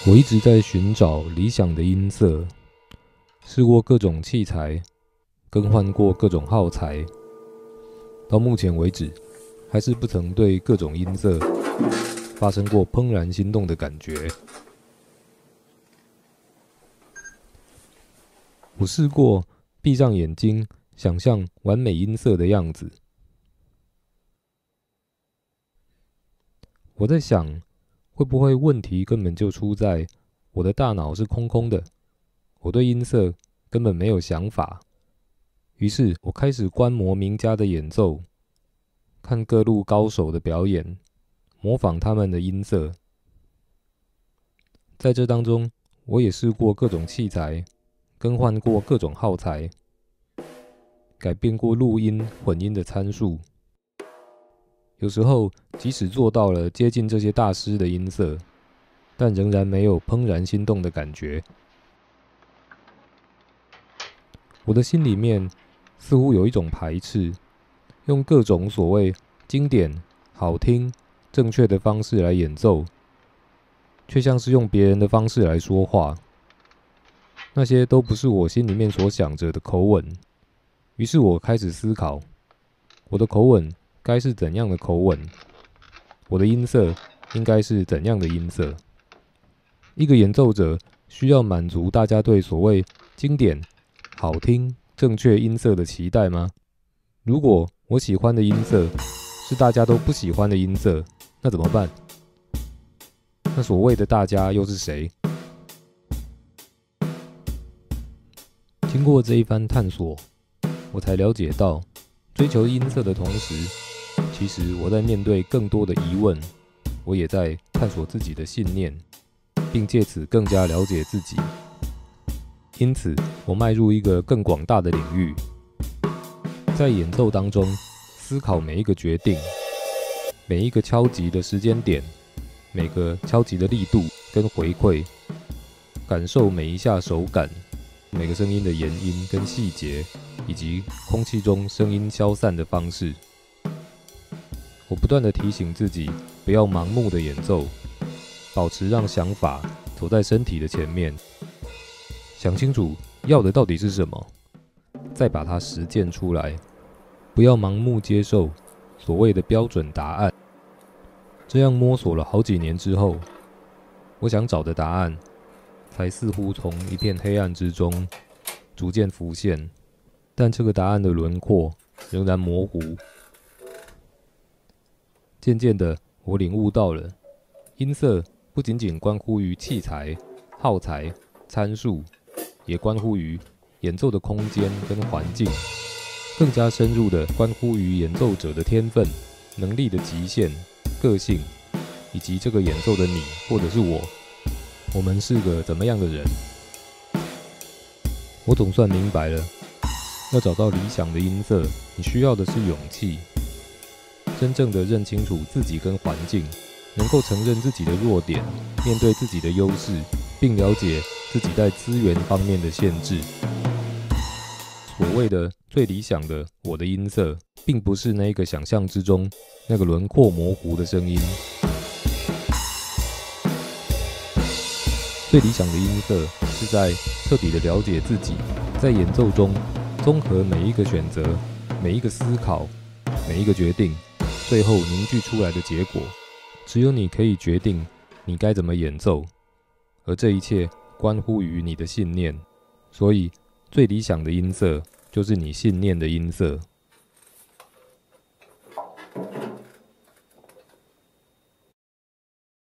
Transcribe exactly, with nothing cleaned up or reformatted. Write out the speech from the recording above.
我一直在寻找理想的音色，试过各种器材，更换过各种耗材，到目前为止，还是不曾对各种音色发生过怦然心动的感觉。我试过闭上眼睛，想象完美音色的样子。我在想，会不会问题根本就出在我的大脑是空空的，我对音色根本没有想法。于是我开始观摩名家的演奏，看各路高手的表演，模仿他们的音色。在这当中，我也试过各种器材，更换过各种耗材，改变过录音混音的参数。有时候即使做到了接近这些大师的音色，但仍然没有怦然心动的感觉。我的心里面似乎有一种排斥，用各种所谓经典、好听、正确的方式来演奏，却像是用别人的方式来说话。那些都不是我心里面所想着的口吻。于是我开始思考，我的口吻该是怎样的口吻？我的音色应该是怎样的音色？一个演奏者需要满足大家对所谓经典、好听、正确音色的期待吗？如果我喜欢的音色是大家都不喜欢的音色，那怎么办？那所谓的大家又是谁？经过这一番探索，我才了解到，追求音色的同时，其实我在面对更多的疑问，我也在探索自己的信念，并借此更加了解自己。因此，我迈入一个更广大的领域，在演奏当中思考每一个决定，每一个敲击的时间点，每个敲击的力度跟回馈，感受每一下手感，每个声音的延音跟细节，以及空气中声音消散的方式。我不断地提醒自己，不要盲目的演奏，保持让想法走在身体的前面，想清楚要的到底是什么，再把它实践出来。不要盲目接受所谓的标准答案。这样摸索了好几年之后，我想找的答案才似乎从一片黑暗之中逐渐浮现，但这个答案的轮廓仍然模糊。渐渐的，我领悟到了，音色不仅仅关乎于器材、耗材、参数，也关乎于演奏的空间跟环境，更加深入的关乎于演奏者的天分、能力的极限、个性，以及这个演奏的你或者是我，我们是个怎么样的人。我总算明白了，要找到理想的音色，你需要的是勇气，真正的认清楚自己跟环境，能够承认自己的弱点，面对自己的优势，并了解自己在资源方面的限制。所谓的最理想的我的音色，并不是那个想象之中那个轮廓模糊的声音。最理想的音色是在彻底的了解自己，在演奏中综合每一个选择、每一个思考、每一个决定，最后凝聚出来的结果。只有你可以决定你该怎么演奏，而这一切关乎于你的信念。所以，最理想的音色就是你信念的音色。